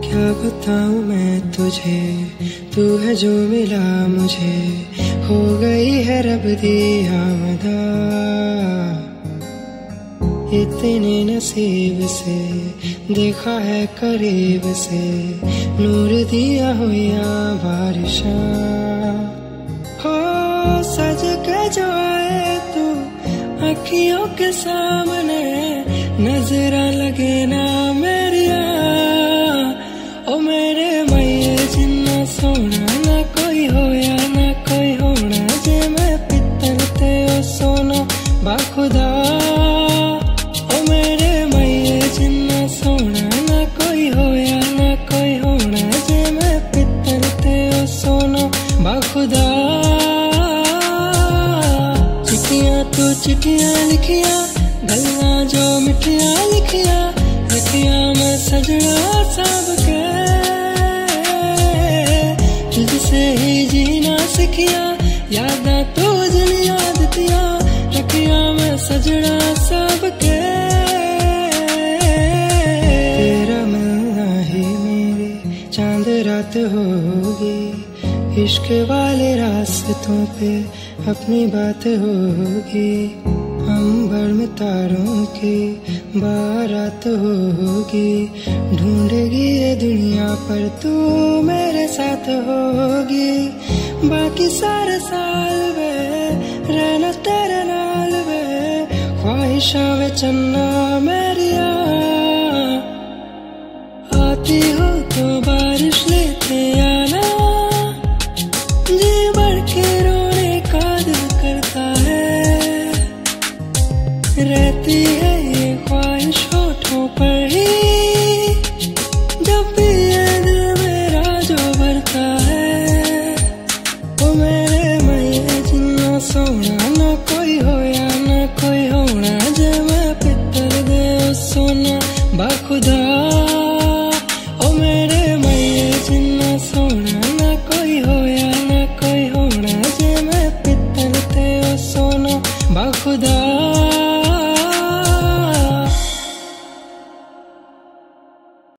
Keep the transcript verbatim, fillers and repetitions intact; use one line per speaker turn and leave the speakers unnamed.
क्या बताऊं मैं तुझे, तू है जो मिला मुझे, हो गई है रब दी आमदा। इतने नसीब से देखा है करीब से, नूर दिया हुआ बारिशा। हो सज के जो आए तू अखियों के सामने, नजरा लगे ना मेरिया। ओ मेरे मैये जिन्ना सोना ना कोई होया ना कोई होना, जे मैं पित्तल ते ओ सोना बाखुदा। ओ मेरे मैये जिन्ना सोना ना कोई होया ना कोई होना, जे मैं पित्तल ते ओ सोना बाखुदा। चिट्ठियां तू चिट्ठियां लिखिया, गल्ला जो मिठिया लिखिया, रखिया मैं सजना सबके। तुझसे ही जीना सीखिया, यादा तू जिन याद दिया, रखिया मैं सजना सबके। तेरा मिलना ही मेरी चांद रात होगी, इश्क वाले रास्तों पे अपनी बात होगी। अंबर में तारों की बारात होगी, ढूंढेगी ये दुनिया पर तू मेरे साथ होगी। बाकी सारे साल वे रहना तेरे नाल वे, ख्वाहिशां वे चन्ना मेरिया। आती हो तो बारिश लेते आना, जी बढ़ के रोने का दिल करता है। रहती है ये ख्वाहिश होठों पर ही, जब भी ये दिल मेरा जो भरता है। ओ मेरे मैये जिन्ना सोना ना कोई होया ना कोई होना, जे मैं पित्तल दे ओ सोना बाखुदा। ओ मेरे मैये जिन्ना सोना ना कोई होया ना कोई होना, जे मैं पित्तल ते ओ सोना बाखुदा।